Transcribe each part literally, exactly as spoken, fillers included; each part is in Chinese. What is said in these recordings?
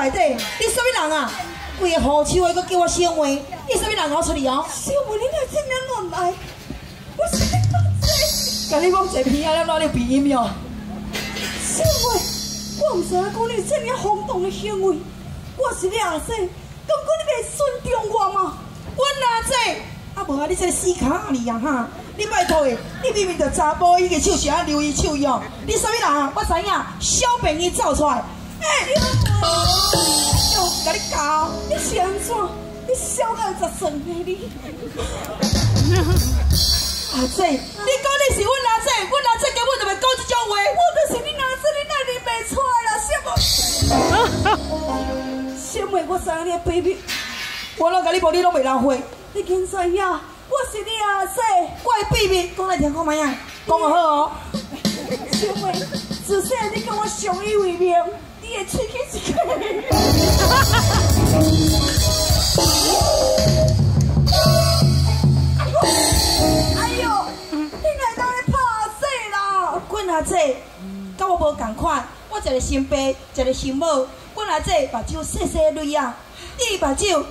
内底，你什么人啊？规个好手的，搁叫我小妹，你什么人？我出去哦。 小妹，你来这样乱来，我是你阿姐。 甲你讲一片啊，咱哪里鼻音哟？ 小妹，我唔知影讲你这样轰动的行为，我是你阿姐，敢讲你袂尊重我吗？ 阮阿姐，啊无啊，你这死卡你啊哈！你拜托诶，你明明就查甫，伊个手是安留伊手哟。你什么人啊？我知影，小便伊走出来。哎、欸，哟，甲你教， 你是安怎？你小眼十算的你？ 阿姐，你讲你是阮阿姐，阮阿姐根本就袂讲这种话。 我就是你阿姐，你哪认袂出来啦，小妹？小妹，我知影你的秘密， 我拢甲你无，你拢袂浪费。 你竟知影？我是你阿姐， 我的秘密讲来听看卖啊，讲就好哦。 小妹，自细你跟我相依为命，你的喙齿一个。哎呦，你哪当咧拍阿姐啦？ 阮阿姐甲我无共款，我一个新爸，一个新母。阮阿姐目睭细细蕊啊，伊目睭。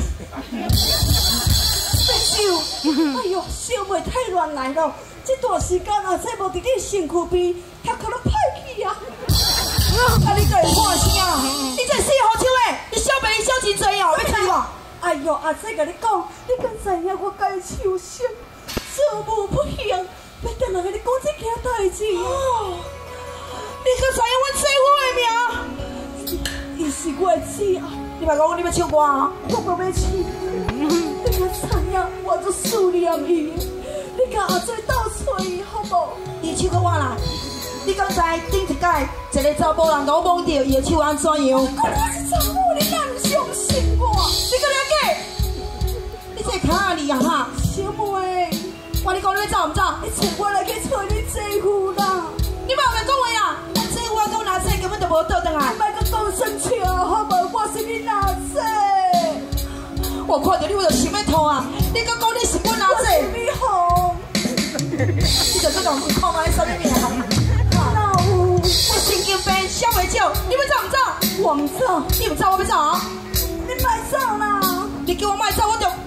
哎呦，小妹太乱来了！这段时间阿姐无伫你身躯边，他可能歹去啊！ 啊，你家己看声啊！你这死好手诶！你小妹你小真济哦，要气我！ 哎呦，阿姐甲你讲，你敢知影我家受伤，做无不行，要等人甲你讲这件代志哦。 你可知影阮姐夫的名？ 伊是我的姊啊！ 你别讲你要唱歌啊！ 我无要唱。你可知影，我就思念伊。你甲阿姐斗找伊好无？ 伊手搁我来。你敢知顶一届一个查甫人甲我摸到伊的手安怎样？ 我我是查某，你哪唔相信我？ 你搁了解？你这卡啊你啊哈！ 小妹， 我你讲你要走唔走？ 你找我来去找你姐夫啦！ 你莫来讲话啦！咱姐夫啊讲阿姐根本就无倒转来。 你莫搁讲生气啊，好无？我是你阿姐。 我看到你我就想要吐啊！你搁讲你是阮阿姐？ 我是你红。 你就这种看卖什么名啊？ 老有， 我神经病，小袂少，你要走唔走？ 我唔走， 你唔走，我要走啊！ 你莫走啦！ 你叫我莫走，我就